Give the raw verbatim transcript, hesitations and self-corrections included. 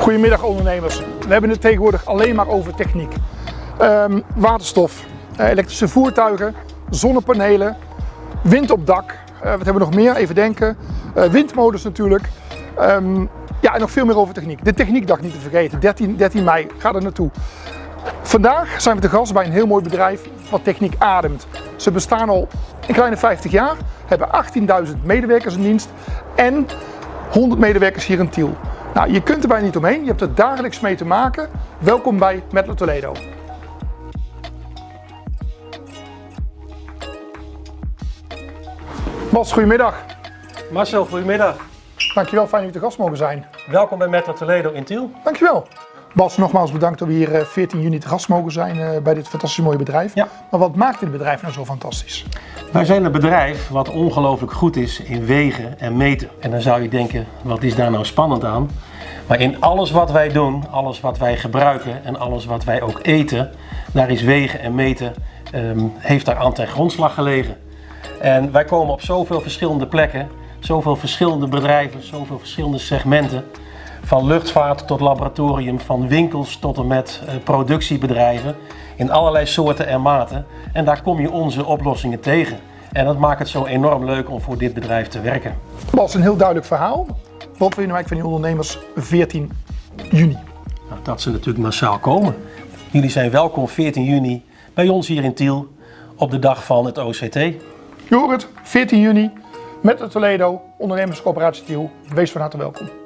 Goedemiddag ondernemers. We hebben het tegenwoordig alleen maar over techniek. Um, waterstof, uh, elektrische voertuigen, zonnepanelen, wind op dak. Uh, wat hebben we nog meer? Even denken. Uh, windmolens natuurlijk. Um, ja, en nog veel meer over techniek. De Techniekdag niet te vergeten. dertien mei, ga er naartoe. Vandaag zijn we te gast bij een heel mooi bedrijf wat techniek ademt. Ze bestaan al een kleine vijftig jaar, hebben achttienduizend medewerkers in dienst en honderd medewerkers hier in Tiel. Nou, je kunt er bijna niet omheen, je hebt er dagelijks mee te maken. Welkom bij Mettler Toledo. Bas, goedemiddag. Marcel, goedemiddag. Dankjewel, fijn dat we te gast mogen zijn. Welkom bij Mettler Toledo in Tiel. Dankjewel. Bas, nogmaals bedankt dat we hier veertien juni te gast mogen zijn bij dit fantastisch mooie bedrijf. Ja. Maar wat maakt dit bedrijf nou zo fantastisch? Wij zijn een bedrijf wat ongelooflijk goed is in wegen en meten. En dan zou je denken, wat is daar nou spannend aan? Maar in alles wat wij doen, alles wat wij gebruiken en alles wat wij ook eten, daar is wegen en meten, um, heeft daar aan ten grondslag gelegen. En wij komen op zoveel verschillende plekken, zoveel verschillende bedrijven, zoveel verschillende segmenten. Van luchtvaart tot laboratorium, van winkels tot en met uh, productiebedrijven. In allerlei soorten en maten. En daar kom je onze oplossingen tegen. En dat maakt het zo enorm leuk om voor dit bedrijf te werken. Bas, een heel duidelijk verhaal. Wat wil je nou eigenlijk van die ondernemers veertien juni? Nou, dat ze natuurlijk massaal komen. Jullie zijn welkom veertien juni bij ons hier in Tiel op de dag van het O C T. Je hoort het, veertien juni, Mettler Toledo, Ondernemerscoöperatie Tiel. Wees van harte welkom.